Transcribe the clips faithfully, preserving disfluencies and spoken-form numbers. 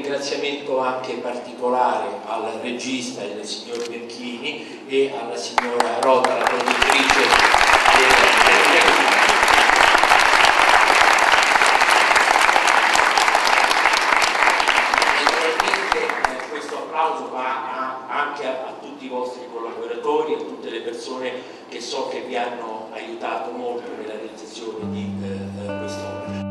ringraziamento anche particolare al regista, il signor Bianchini, e alla signora Rota, la produttrice del va anche a, a tutti i vostri collaboratori, a tutte le persone che so che vi hanno aiutato molto nella realizzazione di eh, quest'opera.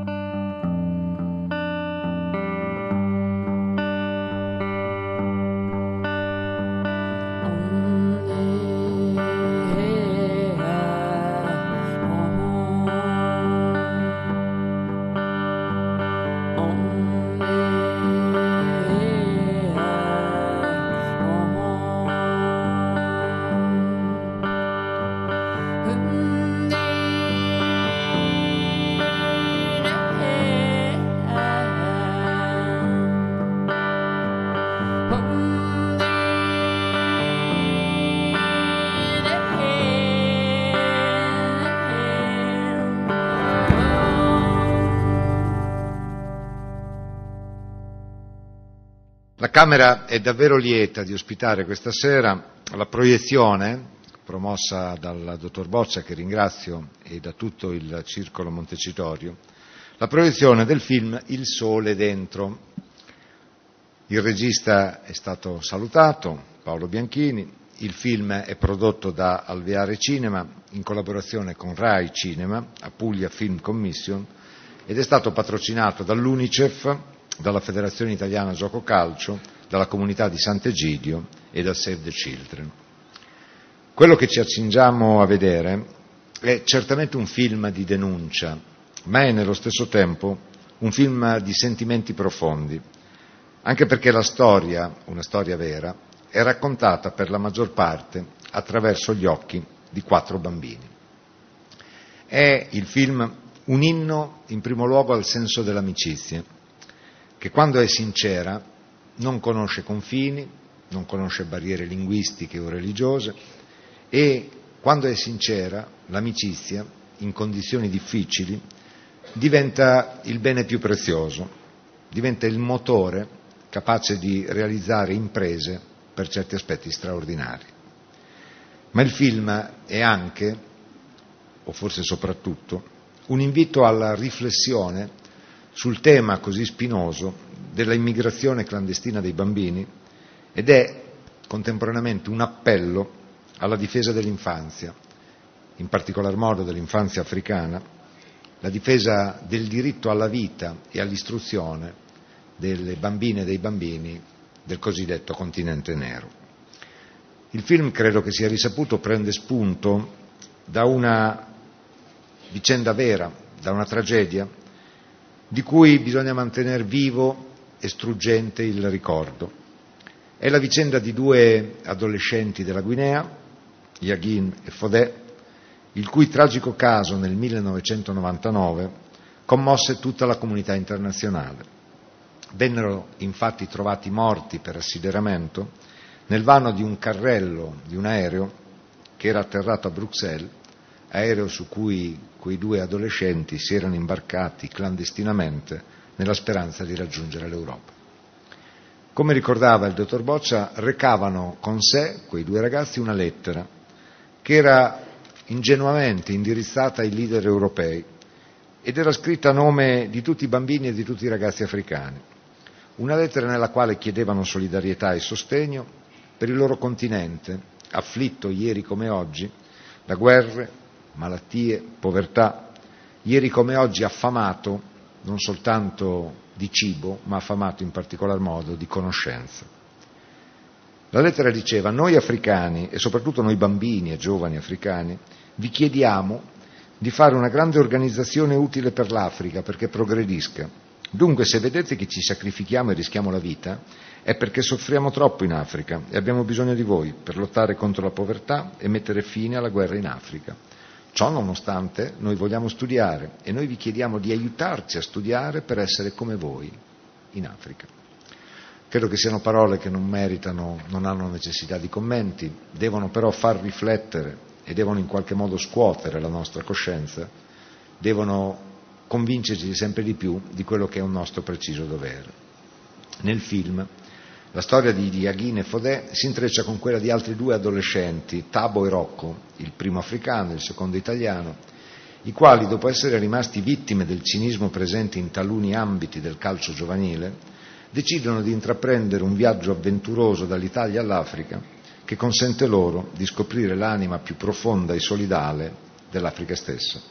La Camera è davvero lieta di ospitare questa sera la proiezione, promossa dal dottor Boccia, che ringrazio, e da tutto il Circolo Montecitorio, la proiezione del film Il Sole Dentro. Il regista è stato salutato, Paolo Bianchini. Il film è prodotto da Alveare Cinema in collaborazione con Rai Cinema, a Puglia Film Commission, ed è stato patrocinato dall'Unicef, dalla Federazione Italiana Gioco Calcio, dalla Comunità di Sant'Egidio e da Save the Children. Quello che ci accingiamo a vedere è certamente un film di denuncia, ma è nello stesso tempo un film di sentimenti profondi, anche perché la storia, una storia vera, è raccontata per la maggior parte attraverso gli occhi di quattro bambini. È il film un inno in primo luogo al senso dell'amicizia, che quando è sincera non conosce confini, non conosce barriere linguistiche o religiose, e quando è sincera l'amicizia, in condizioni difficili, diventa il bene più prezioso, diventa il motore capace di realizzare imprese per certi aspetti straordinari. Ma il film è anche, o forse soprattutto, un invito alla riflessione sul tema così spinoso della immigrazione clandestina dei bambini, ed è contemporaneamente un appello alla difesa dell'infanzia, in particolar modo dell'infanzia africana, la difesa del diritto alla vita e all'istruzione delle bambine e dei bambini del cosiddetto continente nero. Il film, credo che sia risaputo, prende spunto da una vicenda vera, da una tragedia di cui bisogna mantenere vivo e struggente il ricordo. È la vicenda di due adolescenti della Guinea, Yaghin e Fodé, il cui tragico caso nel millenovecentonovantanove commosse tutta la comunità internazionale. Vennero infatti trovati morti per assideramento nel vano di un carrello di un aereo che era atterrato a Bruxelles, aereo su cui quei due adolescenti si erano imbarcati clandestinamente nella speranza di raggiungere l'Europa. Come ricordava il dottor Boccia, recavano con sé, quei due ragazzi, una lettera che era ingenuamente indirizzata ai leader europei ed era scritta a nome di tutti i bambini e di tutti i ragazzi africani. Una lettera nella quale chiedevano solidarietà e sostegno per il loro continente, afflitto ieri come oggi da guerre, malattie, povertà, ieri come oggi affamato non soltanto di cibo, ma affamato in particolar modo di conoscenza. La lettera diceva: noi africani, e soprattutto noi bambini e giovani africani, vi chiediamo di fare una grande organizzazione utile per l'Africa perché progredisca. Dunque, se vedete che ci sacrifichiamo e rischiamo la vita, è perché soffriamo troppo in Africa e abbiamo bisogno di voi per lottare contro la povertà e mettere fine alla guerra in Africa. Ciò nonostante, noi vogliamo studiare e noi vi chiediamo di aiutarci a studiare per essere come voi in Africa. Credo che siano parole che non meritano, non hanno necessità di commenti, devono però far riflettere e devono in qualche modo scuotere la nostra coscienza, devono convincerci sempre di più di quello che è un nostro preciso dovere. Nel film la storia di Diaghine Fodè si intreccia con quella di altri due adolescenti, Thabo e Rocco, il primo africano, il secondo italiano, i quali, dopo essere rimasti vittime del cinismo presente in taluni ambiti del calcio giovanile, decidono di intraprendere un viaggio avventuroso dall'Italia all'Africa che consente loro di scoprire l'anima più profonda e solidale dell'Africa stessa.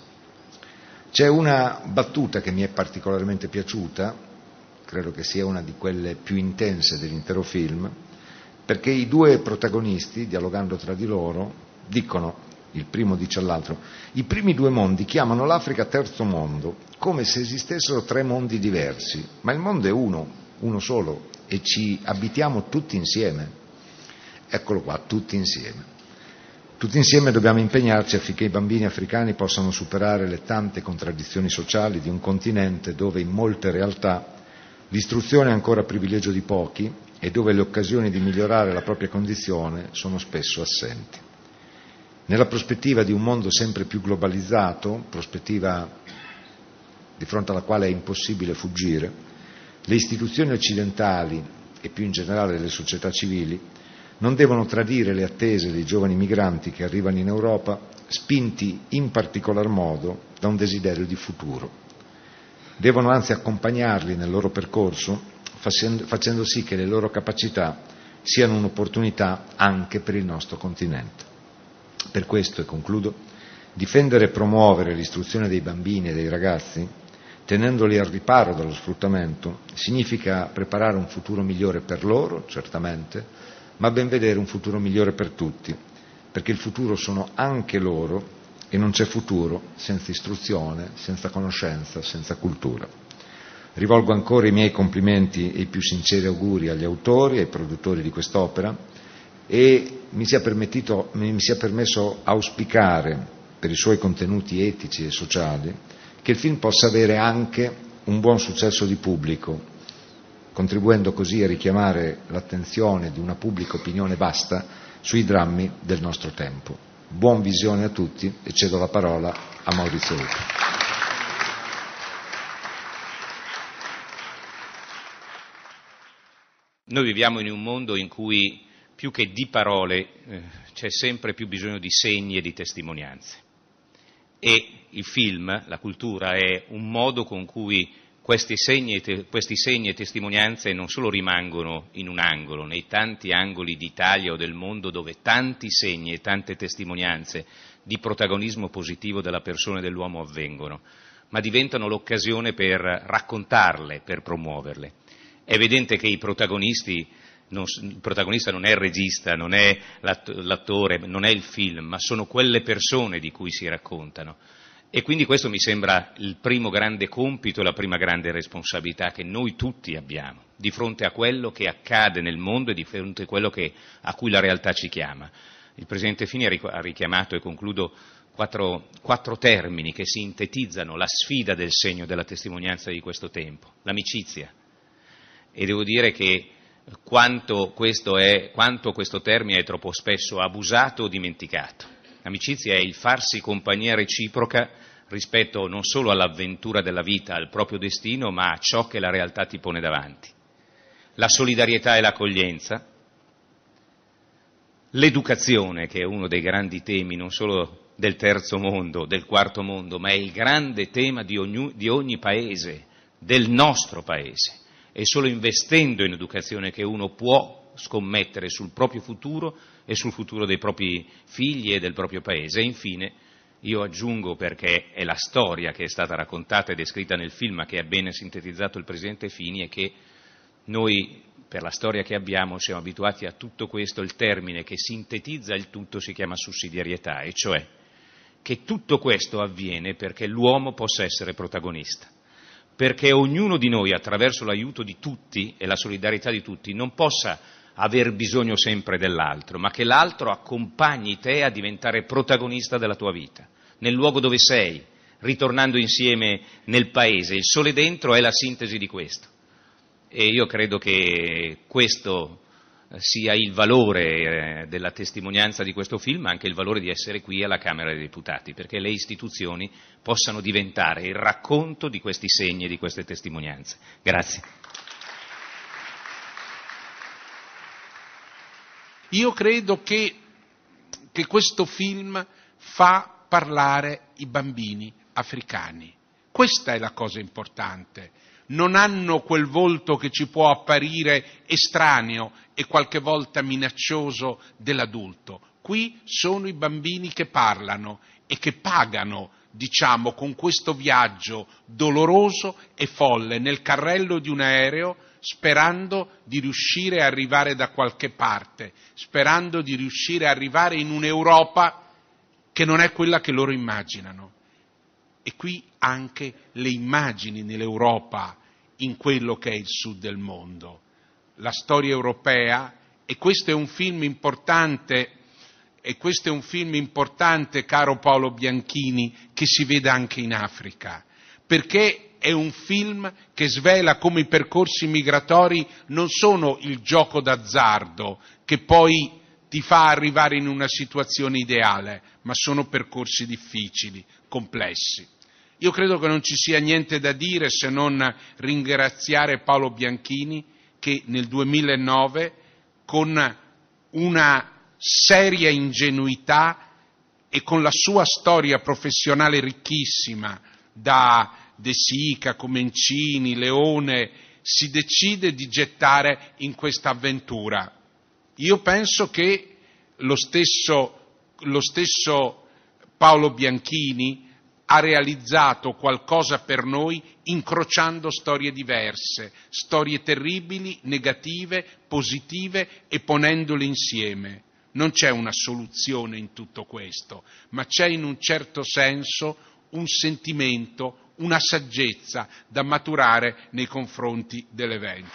C'è una battuta che mi è particolarmente piaciuta, credo che sia una di quelle più intense dell'intero film, perché i due protagonisti, dialogando tra di loro, dicono, il primo dice all'altro: i primi due mondi chiamano l'Africa terzo mondo, come se esistessero tre mondi diversi, ma il mondo è uno, uno solo, e ci abitiamo tutti insieme. Eccolo qua, tutti insieme. Tutti insieme dobbiamo impegnarci affinché i bambini africani possano superare le tante contraddizioni sociali di un continente dove in molte realtà l'istruzione è ancora privilegio di pochi e dove le occasioni di migliorare la propria condizione sono spesso assenti. Nella prospettiva di un mondo sempre più globalizzato, prospettiva di fronte alla quale è impossibile fuggire, le istituzioni occidentali e più in generale le società civili non devono tradire le attese dei giovani migranti che arrivano in Europa, spinti in particolar modo da un desiderio di futuro. Devono anzi accompagnarli nel loro percorso, facendo sì che le loro capacità siano un'opportunità anche per il nostro continente. Per questo, e concludo, difendere e promuovere l'istruzione dei bambini e dei ragazzi, tenendoli al riparo dallo sfruttamento, significa preparare un futuro migliore per loro, certamente, ma ben vedere un futuro migliore per tutti, perché il futuro sono anche loro e non c'è futuro senza istruzione, senza conoscenza, senza cultura. Rivolgo ancora i miei complimenti e i più sinceri auguri agli autori e ai produttori di quest'opera e mi sia, mi sia permesso auspicare, per i suoi contenuti etici e sociali, che il film possa avere anche un buon successo di pubblico, contribuendo così a richiamare l'attenzione di una pubblica opinione vasta sui drammi del nostro tempo. Buon visione a tutti e cedo la parola a Maurizio Lupi. Noi viviamo in un mondo in cui più che di parole eh, c'è sempre più bisogno di segni e di testimonianze. E il film, la cultura, è un modo con cui questi segni, e te, questi segni e testimonianze non solo rimangono in un angolo, nei tanti angoli d'Italia o del mondo dove tanti segni e tante testimonianze di protagonismo positivo della persona e dell'uomo avvengono, ma diventano l'occasione per raccontarle, per promuoverle. È evidente che i protagonisti, non, il protagonista non è il regista, non è l'attore, non è il film, ma sono quelle persone di cui si raccontano. E quindi questo mi sembra il primo grande compito e la prima grande responsabilità che noi tutti abbiamo di fronte a quello che accade nel mondo e di fronte a quello che, a cui la realtà ci chiama. Il Presidente Fini ha richiamato, e concludo, quattro, quattro termini che sintetizzano la sfida del segno della testimonianza di questo tempo: l'amicizia. E devo dire che quanto questo, è, quanto questo termine è troppo spesso abusato o dimenticato. L'amicizia è il farsi compagnia reciproca rispetto non solo all'avventura della vita, al proprio destino, ma a ciò che la realtà ti pone davanti. La solidarietà e l'accoglienza, l'educazione, che è uno dei grandi temi non solo del terzo mondo, del quarto mondo, ma è il grande tema di ogni, di ogni paese, del nostro paese. È solo investendo in educazione che uno può scommettere sul proprio futuro e sul futuro dei propri figli e del proprio paese. E infine io aggiungo, perché è la storia che è stata raccontata e descritta nel film, ma che ha bene sintetizzato il Presidente Fini, è che noi, per la storia che abbiamo, siamo abituati a tutto questo. Il termine che sintetizza il tutto si chiama sussidiarietà, e cioè che tutto questo avviene perché l'uomo possa essere protagonista, perché ognuno di noi, attraverso l'aiuto di tutti e la solidarietà di tutti, non possa aver bisogno sempre dell'altro, ma che l'altro accompagni te a diventare protagonista della tua vita, nel luogo dove sei, ritornando insieme nel paese. Il sole dentro è la sintesi di questo. E io credo che questo sia il valore della testimonianza di questo film, ma anche il valore di essere qui alla Camera dei Deputati, perché le istituzioni possano diventare il racconto di questi segni e di queste testimonianze. Grazie. Io credo che, che questo film fa parlare i bambini africani. Questa è la cosa importante. Non hanno quel volto che ci può apparire estraneo e qualche volta minaccioso dell'adulto. Qui sono i bambini che parlano e che pagano, diciamo, con questo viaggio doloroso e folle nel carrello di un aereo, sperando di riuscire a arrivare da qualche parte, sperando di riuscire a arrivare in un'Europa che non è quella che loro immaginano. E qui anche le immagini nell'Europa, in quello che è il sud del mondo. La storia europea, e questo è un film importante, e questo è un film importante, caro Paolo Bianchini, che si vede anche in Africa, perché è un film che svela come i percorsi migratori non sono il gioco d'azzardo che poi ti fa arrivare in una situazione ideale, ma sono percorsi difficili, complessi. Io credo che non ci sia niente da dire se non ringraziare Paolo Bianchini che nel duemilanove, con una seria ingenuità e con la sua storia professionale ricchissima, da De Sica, Comencini, Leone, si decide di gettare in questa avventura. Io penso che lo stesso, lo stesso Paolo Bianchini ha realizzato qualcosa per noi incrociando storie diverse, storie terribili, negative, positive e ponendole insieme. Non c'è una soluzione in tutto questo, ma c'è in un certo senso un sentimento, una saggezza da maturare nei confronti dell'evento.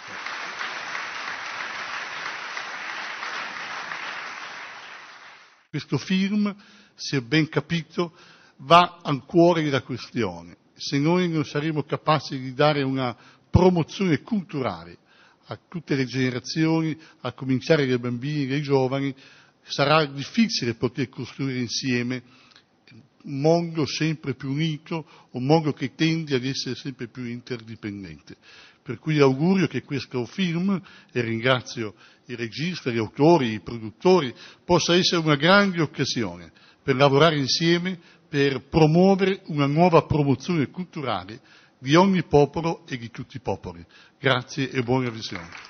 Questo film, si è ben capito, va al cuore della questione. Se noi non saremo capaci di dare una promozione culturale a tutte le generazioni, a cominciare dai bambini e dai giovani, sarà difficile poter costruire insieme un mondo sempre più unito, un mondo che tende ad essere sempre più interdipendente. Per cui augurio che questo film, e ringrazio il regista, gli autori, i produttori, possa essere una grande occasione per lavorare insieme, per promuovere una nuova promozione culturale di ogni popolo e di tutti i popoli. Grazie e buona visione.